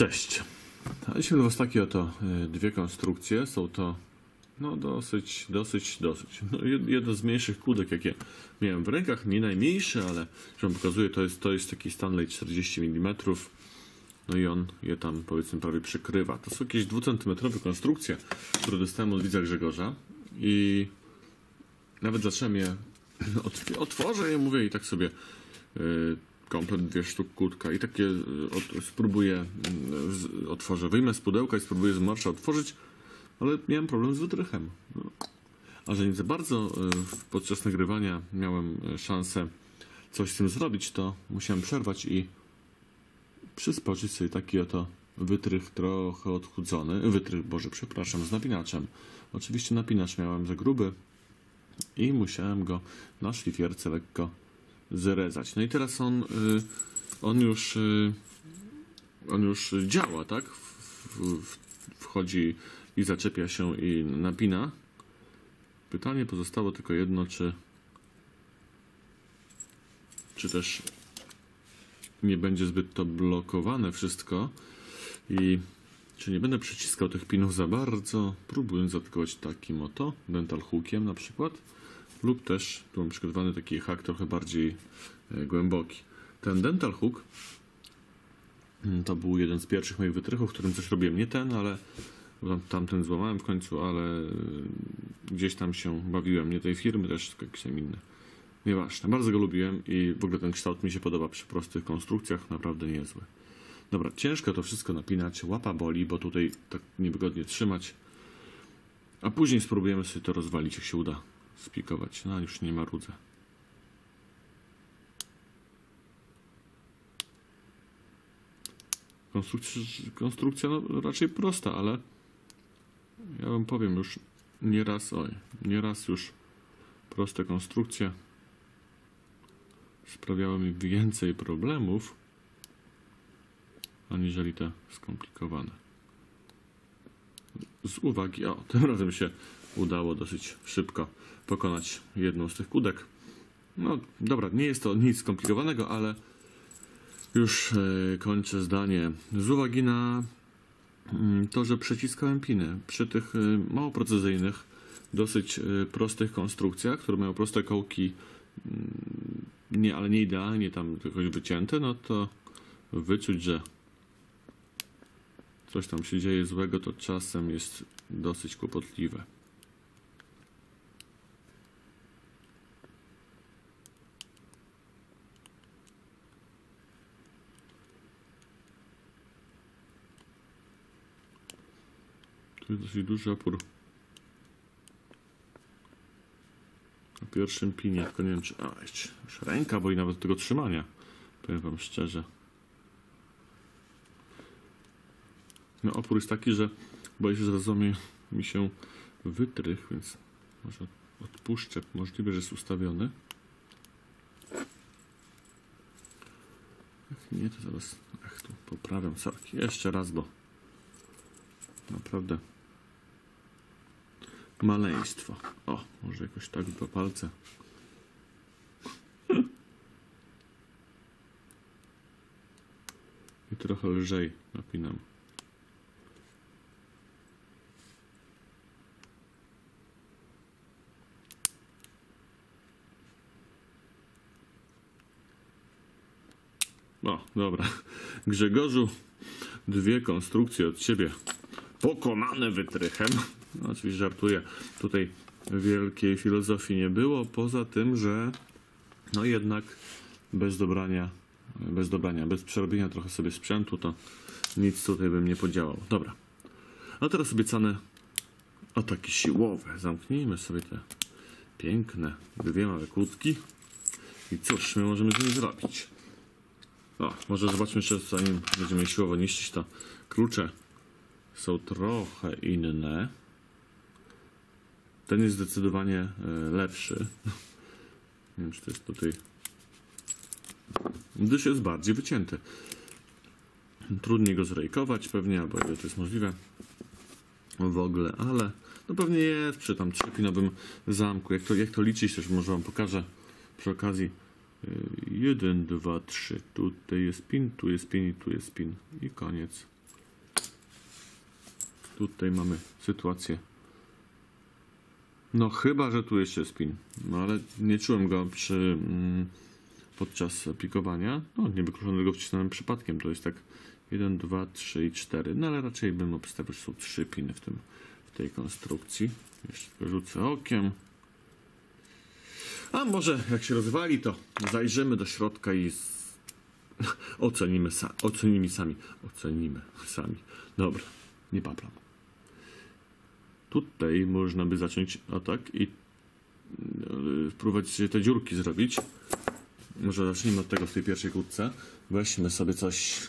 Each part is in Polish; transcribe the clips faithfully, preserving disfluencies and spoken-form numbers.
Cześć. Daliśmy do Was takie oto dwie konstrukcje. Są to no dosyć, dosyć, dosyć. No, jedno z mniejszych kłódek, jakie miałem w rękach. Nie najmniejsze, ale że Wam pokazuję, to jest, to jest taki Stanley czterdzieści milimetrów. No i on je tam, powiedzmy, prawie przykrywa. To są jakieś dwucentymetrowe konstrukcje, które dostałem od widza Grzegorza. I nawet zacząłem je, otworzę je, mówię, i tak sobie yy, komplet dwie sztuk kłódka i takie od, spróbuję, z, otworzę, wyjmę z pudełka i spróbuję z marsza otworzyć, ale miałem problem z wytrychem. No. A że nie za bardzo y, podczas nagrywania miałem szansę coś z tym zrobić, to musiałem przerwać i przyspoczyć sobie taki oto wytrych trochę odchudzony, wytrych, Boże, przepraszam, z napinaczem. Oczywiście napinacz miałem za gruby i musiałem go na szlifierce lekko zrezać. No i teraz on, y, on już y, on już działa, tak? W, w, wchodzi i zaczepia się i napina. Pytanie pozostało tylko jedno, czy czy też nie będzie zbyt to blokowane wszystko i czy nie będę przyciskał tych pinów za bardzo, próbując zaatakować takim oto dental hookiem na przykład. Lub też, tu mam przygotowany taki hak trochę bardziej e, głęboki. Ten dental hook to był jeden z pierwszych moich wytrychów, którym coś robiłem. Nie ten, ale tamten złamałem w końcu, ale gdzieś tam się bawiłem. Nie tej firmy, też jakieś tam inne. Nieważne. Bardzo go lubiłem i w ogóle ten kształt mi się podoba przy prostych konstrukcjach. Naprawdę niezły. Dobra, ciężko to wszystko napinać. Łapa boli, bo tutaj tak niewygodnie trzymać. A później spróbujemy sobie to rozwalić, jak się uda spikować. No już nie ma rudze. Konstrukcja, konstrukcja no, raczej prosta, ale ja wam powiem już nieraz, oj, nieraz już proste konstrukcje sprawiały mi więcej problemów aniżeli te skomplikowane. Z uwagi, o, tym razem się udało dosyć szybko pokonać jedną z tych kłódek. No dobra, nie jest to nic skomplikowanego, ale już e, kończę zdanie. Z uwagi na mm, to, że przyciskałem piny przy tych e, mało precyzyjnych, dosyć e, prostych konstrukcjach, które mają proste kołki, mm, nie, ale nie idealnie tam jakoś wycięte, no to wyczuć, że coś tam się dzieje złego, to czasem jest dosyć kłopotliwe. Tu jest dosyć duży opór na pierwszym pinie, tylko nie wiem, czy a, jeszcze już ręka boi nawet tego trzymania, powiem wam szczerze. No, opór jest taki, że boję się, że zrozumie mi się wytrych, więc może odpuszczę. Możliwe, że jest ustawiony. Jak nie, to zaraz ach, tu poprawiam sorki. Jeszcze raz, bo naprawdę maleństwo. O, może jakoś tak dwa palce. I trochę lżej napinam. O, dobra. Grzegorzu, dwie konstrukcje od Ciebie pokonane wytrychem. No, oczywiście żartuję. Tutaj wielkiej filozofii nie było, poza tym, że no jednak bez dobrania, bez dobrania, bez przerobienia trochę sobie sprzętu, to nic tutaj bym nie podziałał. Dobra. A teraz obiecane ataki siłowe. Zamknijmy sobie te piękne dwie małe kłódki. I cóż my możemy z nimi zrobić? O, może zobaczmy jeszcze, zanim będziemy siłowo niszczyć, to klucze są trochę inne. Ten jest zdecydowanie e, lepszy. Nie wiem, czy to jest tutaj, gdyż jest bardziej wycięty. Trudniej go zrejkować pewnie, albo ile to jest możliwe w ogóle, ale no pewnie jest przy tam trzypinowym zamku. Jak to, jak to liczyć, też może wam pokażę przy okazji. jeden, dwa, trzy. Tutaj jest pin, tu jest pin i tu jest pin. I koniec. tutaj mamy sytuację. No chyba, że tu jeszcze jest pin. No ale nie czułem go przy mm, podczas pikowania. No niewykluczone go wcisnąłem przypadkiem. To jest tak jeden, dwa, trzy i cztery. No ale raczej bym obstawiał, że są trzy piny w, tym, w tej konstrukcji. Jeszcze rzucę okiem. A może jak się rozwali, to zajrzymy do środka i z... ocenimy, sa... ocenimy sami. Ocenimy sami. Dobra, nie paplam. Tutaj można by zacząć o tak i spróbować te dziurki zrobić. Może zacznijmy od tego w tej pierwszej kłódce. Weźmy sobie coś.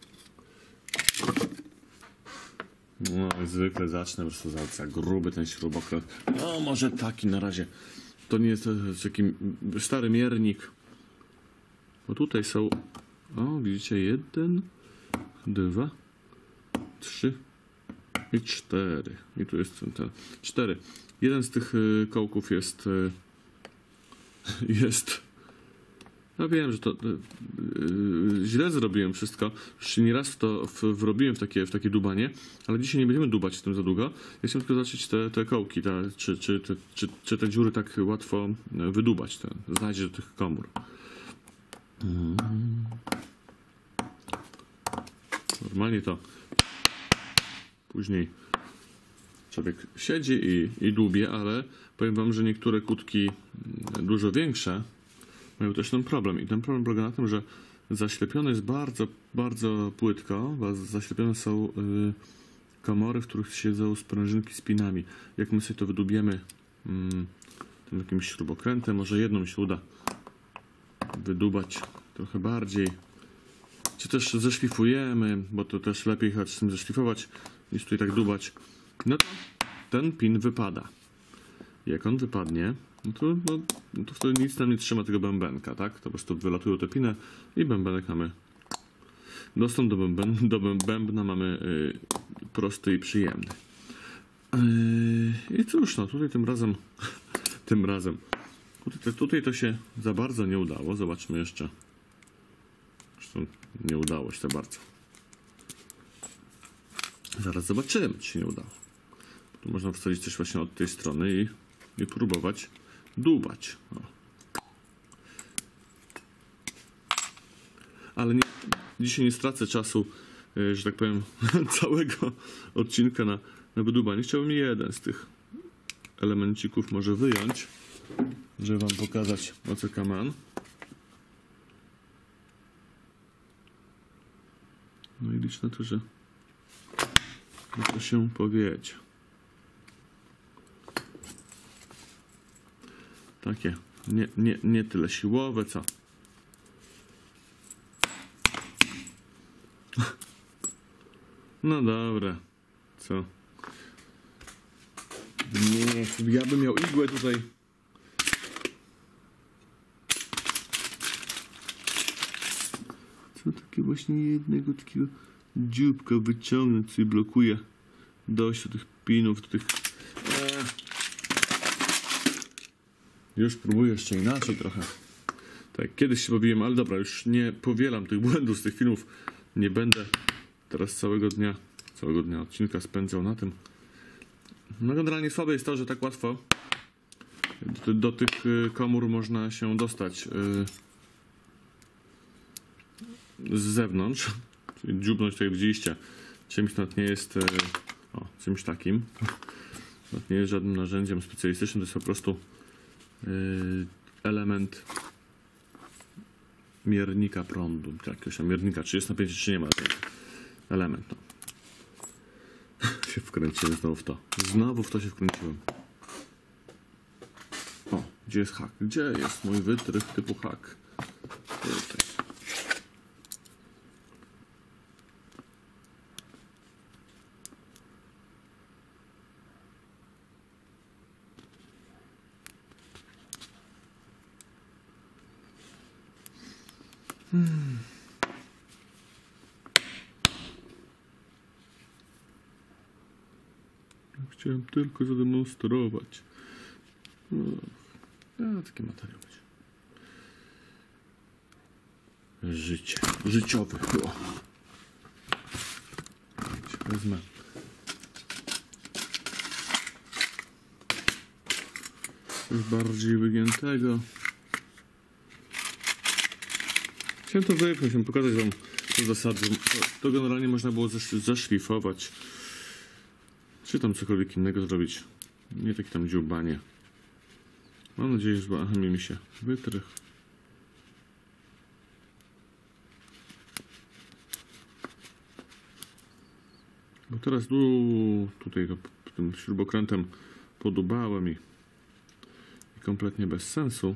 No jak zwykle zacznę po prostu za, za gruby ten śrubokręt. No może taki na razie. To nie jest, to jest taki stary miernik. Bo tutaj są, o widzicie, jeden, dwa, trzy i cztery. I tu jest ten, ten cztery. Jeden z tych y, kołków jest y, jest. Ja wiem, że to y, y, źle zrobiłem wszystko. Już nieraz w to w, wrobiłem w takie, w takie dubanie, ale dzisiaj nie będziemy dubać z tym za długo. Ja chciałem tylko zobaczyć te, te kołki, te, czy, czy, czy, czy, czy te dziury tak łatwo wydubać, te, znajdzie do tych komór. Hmm. Normalnie to później człowiek siedzi i, i dłubie, ale powiem wam, że niektóre kłódki dużo większe mają też ten problem. I ten problem polega na tym, że zaślepione jest bardzo, bardzo płytko. Zaślepione są y, komory, w których siedzą sprężynki z pinami. Jak my sobie to wydubiemy y, tym jakimś śrubokrętem, może jedną się uda wydubać trochę bardziej. Czy też zeszlifujemy, bo to też lepiej chyba z tym zeszlifować, niż tutaj tak dubać. No to ten pin wypada. Jak on wypadnie, no to, no, no to wtedy nic nam nie trzyma tego bębenka, tak? To po prostu wylatują te piny i bębenek mamy. Dostęp do, bęben, do bębna mamy yy, prosty i przyjemny. Yy, I cóż, no tutaj tym razem, tym razem, tutaj, tutaj to się za bardzo nie udało. Zobaczmy jeszcze. Zresztą nie udało się to bardzo. Zaraz zobaczymy, czy się nie udało. Tu można wsadzić coś właśnie od tej strony i, i próbować dłubać. O. Ale nie, dzisiaj nie stracę czasu, że tak powiem, całego odcinka na, na wydłubanie. Chciałbym jeden z tych elemencików może wyjąć, żeby wam pokazać, o co kaman. No i liczę na to, że to się powiedzie. Takie nie, nie, nie tyle siłowe, co no dobra, co? Nie, ja bym miał igłę tutaj. Co takie właśnie jednego takiego dzióbka wyciągnąć, co i blokuje dojście do tych pinów, do tych... Eee. Już próbuję jeszcze inaczej trochę. Tak, kiedyś się bawiłem, ale dobra, już nie powielam tych błędów z tych filmów. Nie będę teraz całego dnia, całego dnia odcinka spędzał na tym. No generalnie słabe jest to, że tak łatwo do, do tych komór można się dostać yy, z zewnątrz. Czyli dziubnąć, tutaj widzieliście, czymś nawet nie jest o, czymś takim. Nawet nie jest żadnym narzędziem specjalistycznym, to jest po prostu yy, element miernika prądu, jakiegoś miernika trzydzieści na pięć, czy nie ma element. No. się wkręciłem znowu w to. Znowu w to się wkręciłem. O, gdzie jest hak? Gdzie jest mój wytrych typu hak? Tutaj. Hmm. Chciałem tylko zademonstrować. No, ja, taki materiał być. Życie. Życiowy. O. Wezmę Coś bardziej wygiętego. Chciałem to wypchnąć, chciałem pokazać wam te zasady. To, to generalnie można było zasz, zaszlifować. Czy tam cokolwiek innego zrobić. Nie takie tam dziubanie. Mam nadzieję, że aha, mi się wytrych. Bo teraz tu, tutaj to, tym śrubokrętem podubałem i, i kompletnie bez sensu.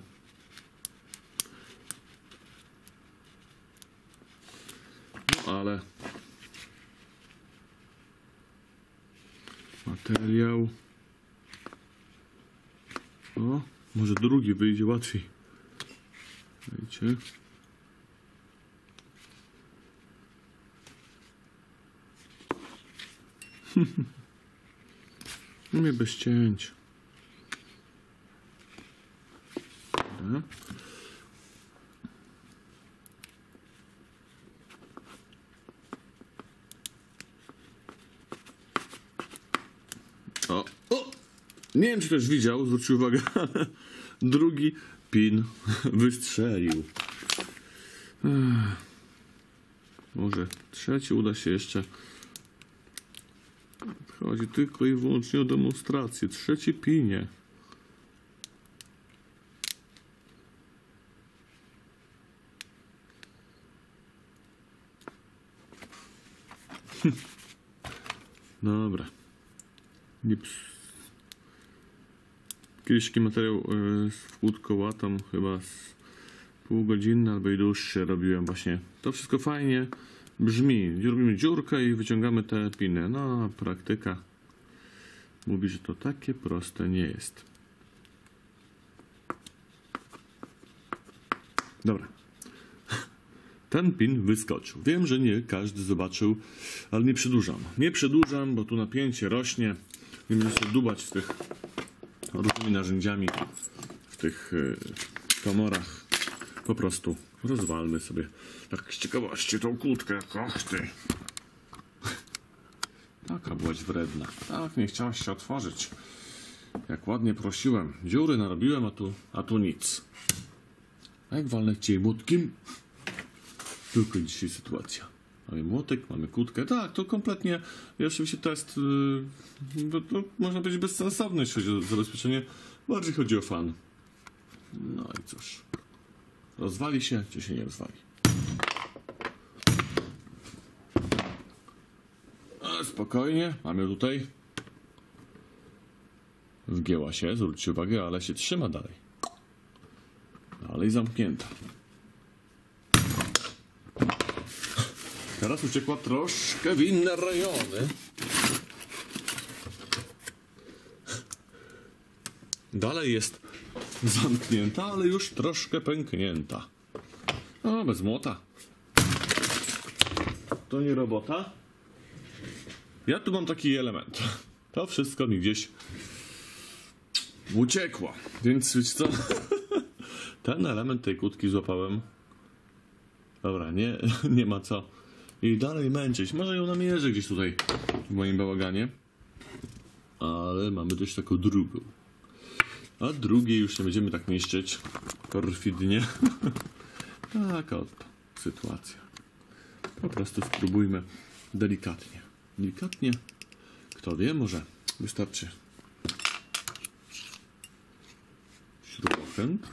No ale materiał. O, może drugi wyjdzie łatwiej. Widzicie? Mnie bez cięć. Dobra. O, o! Nie wiem, czy ktoś widział, zwrócił uwagę, ale drugi pin wystrzelił. Ech. Może trzeci uda się jeszcze. Chodzi tylko i wyłącznie o demonstrację. Trzeci pinie. Dobra. Nie ps... Kiedyś taki materiał yy, z wkłódką tam chyba z pół godziny albo i dłuższe robiłem właśnie. To wszystko fajnie brzmi. Robimy dziurkę i wyciągamy te piny. No, praktyka mówi, że to takie proste nie jest. Dobra. Ten pin wyskoczył. Wiem, że nie każdy zobaczył, ale nie przedłużam. Nie przedłużam, bo tu napięcie rośnie. Nie będę się dubać w tych różnymi narzędziami, w tych yy, komorach. Po prostu rozwalmy sobie tak z ciekawości tą kłódkę. Och ty. Taka byłaś wredna. Tak, nie chciałaś się otworzyć. Jak ładnie prosiłem. Dziury narobiłem, a tu, a tu nic. A jak walnę cię młotkiem? Tylko dzisiaj sytuacja. Mamy młotek, mamy kłódkę. Tak, to kompletnie, oczywiście test, yy, to, to można powiedzieć bezsensowny, jeśli chodzi o zabezpieczenie. Bardziej chodzi o fan. No i cóż. Rozwali się, czy się nie rozwali? Ale spokojnie, mamy tutaj. Wgięła się, zwróćcie uwagę, ale się trzyma dalej. Dalej zamknięta. Teraz uciekła troszkę w inne rejony. Dalej jest zamknięta, ale już troszkę pęknięta. No, bez młota. To nie robota. Ja tu mam taki element. To wszystko mi gdzieś uciekło. Więc wiecie co? Ten element tej kłódki złapałem. Dobra, nie, nie ma co i dalej męczyć. Może ją namierzę gdzieś tutaj w moim bałaganie. Ale mamy też taką drugą. A drugiej już nie będziemy tak niszczyć perfidnie. Taka oto sytuacja. Po prostu spróbujmy delikatnie. Delikatnie. Kto wie, może wystarczy śrubokręt.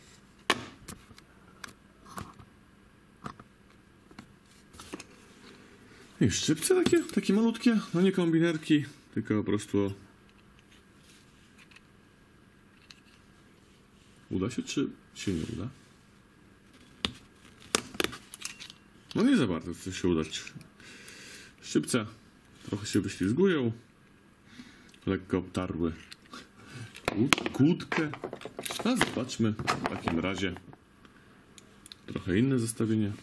I szczypce takie, takie malutkie, no nie kombinerki, tylko po prostu. Uda się, czy się nie uda? No nie za bardzo chce się udać. Szczypce trochę się wyślizgują, lekko obtarły kłódkę. A zobaczmy w takim razie trochę inne zestawienie.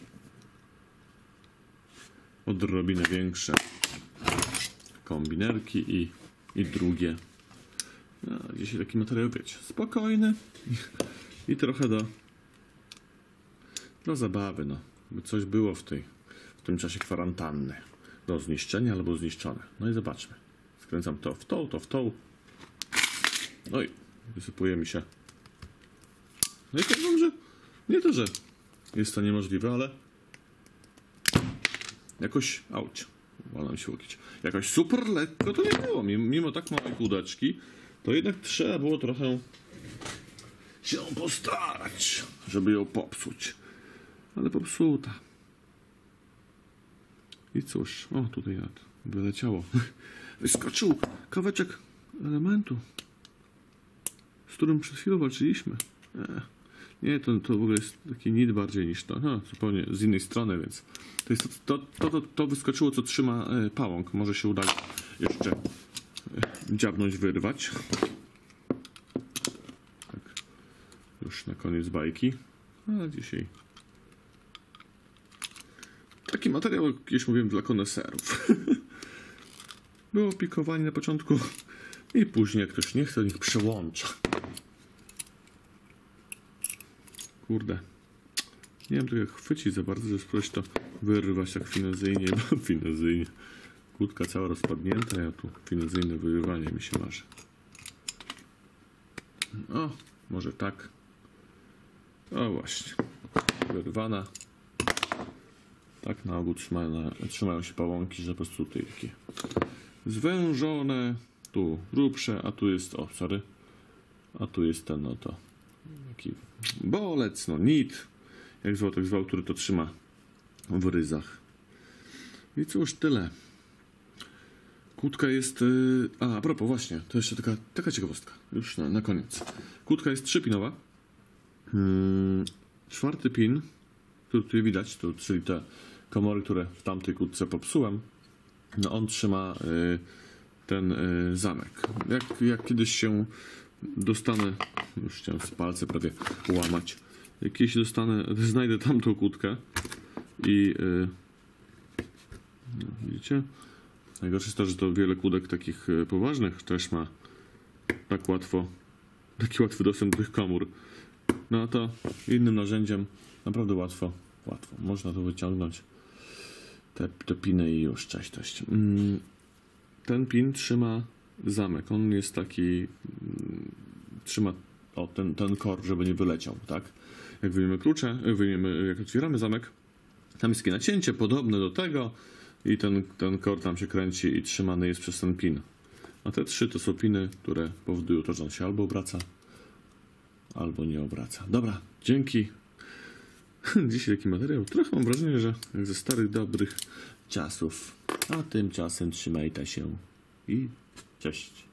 Odrobinę większe kombinerki i, i drugie. No, dzisiaj taki materiał, wiecie, spokojny i, i trochę do, do zabawy, no. By coś było w, tej, w tym czasie kwarantanny. Do zniszczenia albo zniszczone. No i zobaczmy. Skręcam to w tą, to w tą. No i wysypuje mi się. No i powiem wam, że nie to, że jest to niemożliwe, ale jakoś, auć, walnął się łokieć. Jakoś super lekko to nie było, mimo, mimo tak małej kółdeczki, to jednak trzeba było trochę się postarać, żeby ją popsuć. Ale popsuta. I cóż, o tutaj nawet wyleciało. Wyskoczył kawałeczek elementu, z którym przed chwilą walczyliśmy. Nie, nie to, to w ogóle jest taki nit bardziej niż to. No, zupełnie z innej strony, więc to jest to, to, to, to wyskoczyło, co trzyma e, pałąk. Może się uda jeszcze e, dziabnąć, wyrwać. Tak, już na koniec bajki. Ale dzisiaj taki materiał, jak kiedyś mówiłem, dla koneserów. Było pikowanie na początku i później, jak ktoś nie chce, niech przełącza. Kurde. Nie wiem, jak chwycić za bardzo, żeby spróbować to wyrwać tak finezyjnie. No, finezyjnie. Kłódka cała rozpadnięta, ja tu finezyjne wyrywanie mi się marzy. O, może tak. O właśnie. Wyrwana. Tak na ogół trzymają, trzymają się pałąki, że po prostu tutaj takie zwężone, tu grubsze, a tu jest, o sorry, a tu jest ten, no to taki bolec, no nit, jak zwał, tak zwał, który to trzyma w ryzach. I cóż, tyle. Kłódka jest, yy, a, a propos właśnie, to jeszcze taka, taka ciekawostka, już na, na koniec. Kłódka jest trzypinowa. Yy, czwarty pin, który tutaj widać, to, czyli te komory, które w tamtej kłódce popsułem, no on trzyma y, ten y, zamek. Jak, jak kiedyś się dostanę, już chciałem z palce prawie łamać, jak kiedyś dostanę, znajdę tamtą kłódkę i y, no, widzicie? Najgorsze jest to, że to wiele kłódek takich y, poważnych też ma tak łatwo, taki łatwy dostęp do tych komór. No a to innym narzędziem naprawdę łatwo, łatwo. Można to wyciągnąć, te, te piny i już, cześć, cześć. Ten pin trzyma zamek. On jest taki, trzyma o, ten, ten kor, żeby nie wyleciał, tak? Jak wyjmiemy klucze, wyjmiemy, jak otwieramy zamek, tam jest takie nacięcie podobne do tego i ten, ten kor tam się kręci i trzymany jest przez ten pin. A te trzy to są piny, które powodują to, że on się albo obraca, albo nie obraca. Dobra, dzięki. Dzisiaj taki materiał. Trochę mam wrażenie, że jak ze starych, dobrych czasów. A tymczasem trzymajcie się i cześć.